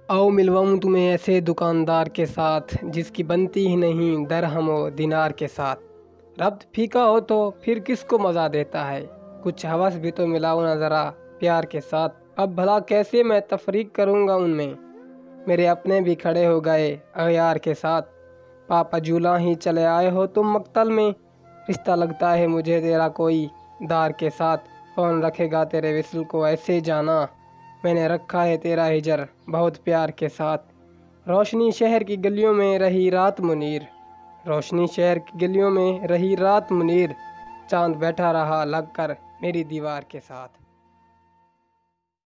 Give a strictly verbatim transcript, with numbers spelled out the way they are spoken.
आओ मिलवाऊँ तुम्हें ऐसे दुकानदार के साथ, जिसकी बनती ही नहीं दरहम व दिनार के साथ। रब्त फीका हो तो फिर किसको मज़ा देता है, कुछ हवस भी तो मिलाओ ना ज़रा प्यार के साथ। अब भला कैसे मैं तफरीक करूँगा उनमें, मेरे अपने भी खड़े हो गए अगयार के साथ। पापा झूला ही चले आए हो तुम मक्तल में, रिश्ता लगता है मुझे तेरा कोई दार के साथ। कौन रखेगा तेरे विसल को ऐसे जाना, मैंने रखा है तेरा हिजर बहुत प्यार के साथ। रोशनी शहर की गलियों में रही रात मुनीर, रोशनी शहर की गलियों में रही रात मुनीर, चांद बैठा रहा लग कर मेरी दीवार के साथ।